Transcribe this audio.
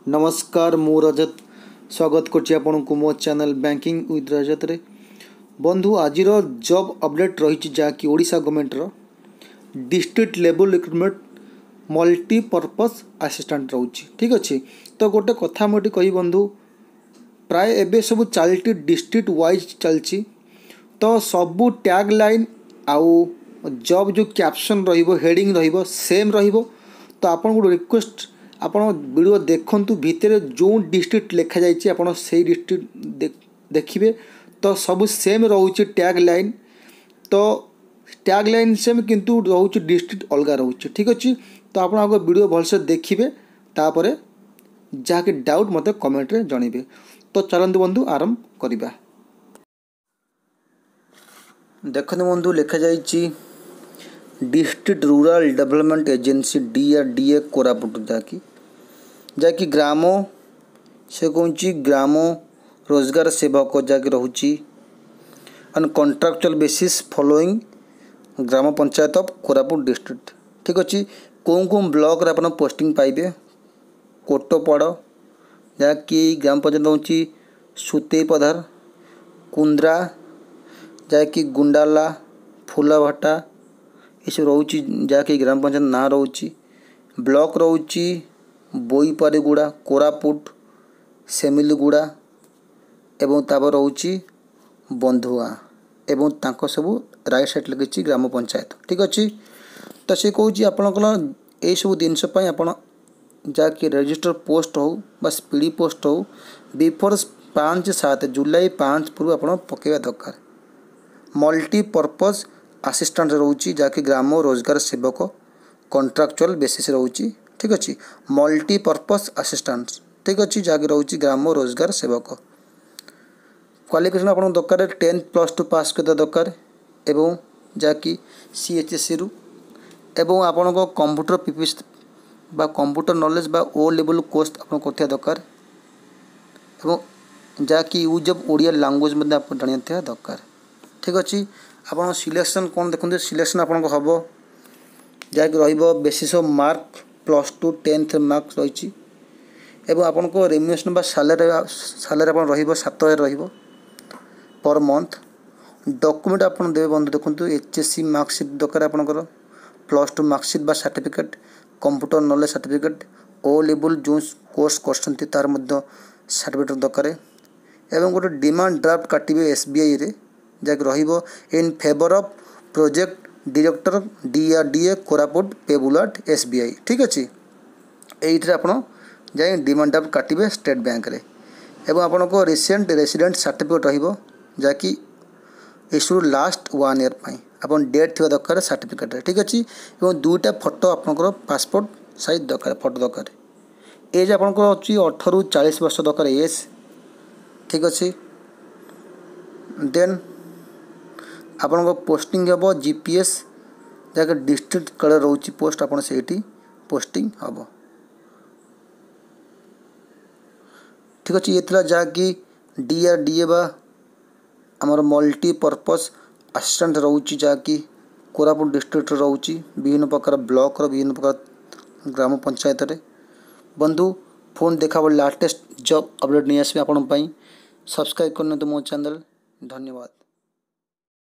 नमस्कार मु रजत स्वागत करछि आपनकु मो चैनल बैंकिंग विथ रजत रे। बंधु आज जॉब अपडेट रही जहाँकि ओडिशा गवर्नमेंट रो district level recruitment multipurpose assistant रोची। ठीक अच्छे तो गोटे कथा मुझे कही बंधु प्राय एबे सब चलती डिस्ट्रिक्ट वाइज चलची तो सबू टैग लाइन आउ जॉब जो कैप्शन रहिबो हेडिंग रहिबो सेम रहिबो। तो आपन को रिक्वेस्ट आपण वीडियो देखंतु भितर जो डिस्ट्रिक्ट लिखा जाइए आपण से डिस्ट्रिक्ट देखिए तो सब सेम रोचे टैग लाइन। तो टैग लाइन सेम किंतु रोचे डिस्ट्रिक्ट अलग रोचे। ठीक अच्छे तो आप वीडियो भलसे देखिए तापर जहाँकि डाउट मत कमेंट रे जणिबे। तो चलते बंधु आरंभ करिबा। देखते बंधु लिखा जाइए district rural development agency DRDA Koraput जहाँकि ग्राम से कौन ग्राम रोजगार सेवक जहाँकि रोची ऑन कॉन्ट्रैक्चुअल बेसिस फॉलोइंग ग्राम पंचायत ऑफ कोरापुट डिस्ट्रिक्ट। ठीक अच्छे कौन कौन ब्लॉक रे अपन पोस्टिंग पाइबे कोटोपड़ जहाँकि ग्राम पंचायत हूँ सुतेपधार कुंद्रा जहाँकि गुंडाला फूलभट्टा ये सब रोची जहाँकि ग्राम पंचायत ना रोची ब्लॉक रोची बोईपारीगुड़ा कोरापुट सेमिलीगुड़ा एवं तापर रोची बंधुआ एवं तांको सब राइट साइड लगी ग्राम पंचायत। ठीक अच्छे तो सी कौच आपन ये सब जिनस आपण जहाँकि रजिस्टर पोस्ट हो बा स्पीडी पोस्ट हो बिफोर 5-7 जुलाई 5 पूर्व आप पकेवा दरकार। मल्टीपर्पज असिस्टेंट रोची जहाँकि ग्राम रोजगार सेवक कॉन्ट्रैक्चुअल बेसिस रोची। ठीक अच्छे मल्टीपर्पज असिस्टेंट ठीक अच्छे जहाँकि रोची ग्राम रोजगार सेवक क्वालिफिकेशन आप दरकार 10+2 पास कर दरकार एवं जहाँकि CHSC रु एवं आपण कंप्यूटर PPS बा कंप्यूटर नॉलेज बा ओ लेवल कोर्स आप करथिया दरकार एवं जहाँकि यूज ऑफ ओडिया लैंग्वेज में आप जानिया दरकार। ठीक अच्छे आप सिलेक्शन कौन देखते सिलेक्शन आपन हम जहाँकि रहिबो basis of mark +2 10th marks रही एवं आपन को रेम्युनेशन बा सैलरी आपन रहिबो 7,000 रहिबो पर मंथ। डॉक्यूमेंट आपन देबे बंधु देखंतु HSC मार्कशीट दरकार आपनकर +2 मार्कशीट बा certificate computer knowledge certificate O level जो कोर्स करछंती तार मध्य सर्टिफिकेट दरकार एवं गोटे डिमांड ड्राफ्ट काटिबे SBI रे जहाँकि रहिबो in favour of project director DRDA Koraput payable at SBI। ठीक अच्छे ये आपड़ जाए डिमांड ड्राफ्ट काटिबे स्टेट बैंक रे एवं आपन को रिसेंट रेसिडेंट सर्टिफिकेट रहिबो जहाँकि इश्यू लास्ट 1 ईयर पाई आपन डेट थी दरकार सर्टिफिकेट रे। ठीक अच्छे एवं 2टा फोटो आपनकर पासपोर्ट साइज दरकार फोटो दरकार एज आपनकर अछि 18 ରୁ 40 वर्ष दरकार एज। ठीक अच्छे देन आपन पोस्टिंग हम GPS जहाँकि डिस्ट्रिक्ट कड़े रोची पोस्ट आपन से पोस्टिंग हम। ठीक अच्छे ये जहाँकि DRDA बा आमर मल्टीपर्पज असिस्टेंट रोची जहाँकि कोरापुट डिस्ट्रिक्ट रोची विभिन्न प्रकार ब्लॉक विभिन्न प्रकार ग्राम पंचायत रे। बंधु फोन देखा लेटेस्ट जॉब अपडेट नहीं आसबे आपण सब्सक्राइब करने तो मो चैनल। धन्यवाद।